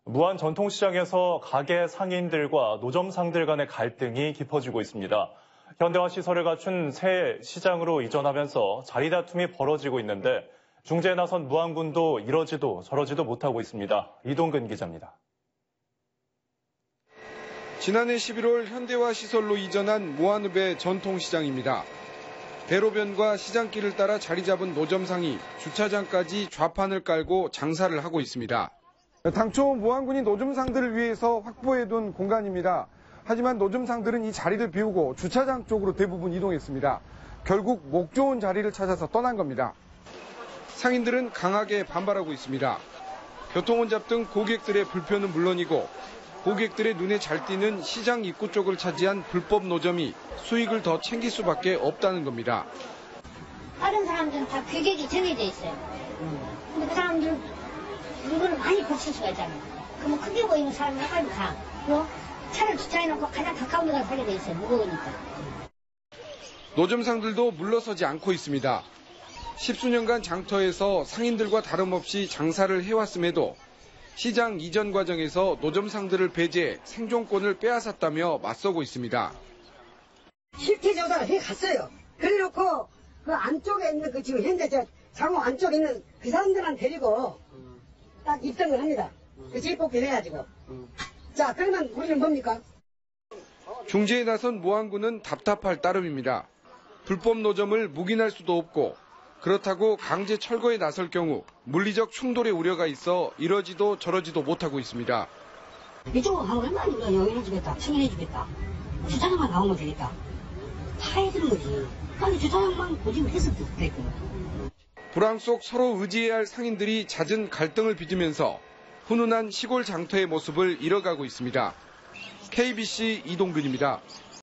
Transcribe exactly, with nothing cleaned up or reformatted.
무안 전통시장에서 가게 상인들과 노점상들 간의 갈등이 깊어지고 있습니다. 현대화 시설을 갖춘 새 시장으로 이전하면서 자리 다툼이 벌어지고 있는데 중재에 나선 무안군도 이러지도 저러지도 못하고 있습니다. 이동근 기자입니다. 지난해 십일월 현대화 시설로 이전한 무안읍의 전통시장입니다. 대로변과 시장길을 따라 자리 잡은 노점상이 주차장까지 좌판을 깔고 장사를 하고 있습니다. 당초 무안군이 노점상들을 위해서 확보해둔 공간입니다. 하지만 노점상들은 이 자리를 비우고 주차장 쪽으로 대부분 이동했습니다. 결국 목 좋은 자리를 찾아서 떠난 겁니다. 상인들은 강하게 반발하고 있습니다. 교통혼잡 등 고객들의 불편은 물론이고 고객들의 눈에 잘 띄는 시장 입구 쪽을 차지한 불법 노점이 수익을 더 챙길 수밖에 없다는 겁니다. 다른 사람들은 다 규격이 정해져 있어요. 근데 그 사람들 물건을 많이 고칠 수가 있잖아요. 그러면 크게 보이는 사람이 약간 가. 뭐 차를 주차해놓고 가장 가까운 데 가서 사게 돼 있어요. 무거우니까. 노점상들도 물러서지 않고 있습니다. 십수년간 장터에서 상인들과 다름없이 장사를 해왔음에도 시장 이전 과정에서 노점상들을 배제해 생존권을 빼앗았다며 맞서고 있습니다. 실태 조사를 해갔어요. 그래놓고 그 안쪽에 있는 그 지금 현재 저 장호 안쪽에 있는 그 사람들만 데리고 딱 입점을 합니다. 그 재뽑기를 해가지고. 자, 그러면 우리는 뭡니까? 중재에 나선 무안군은 답답할 따름입니다. 불법 노점을 묵인할 수도 없고 그렇다고 강제 철거에 나설 경우 물리적 충돌의 우려가 있어 이러지도 저러지도 못하고 있습니다. 이쪽으로 가면 얼마나 영인해주겠다, 승인해주겠다. 주차장만 가면 되겠다. 다 해주는 거지. 아니 주차장만 고집을 했어도 됐고. 불황 속 서로 의지해야 할 상인들이 잦은 갈등을 빚으면서 훈훈한 시골 장터의 모습을 잃어가고 있습니다. 케이비씨 이동근입니다.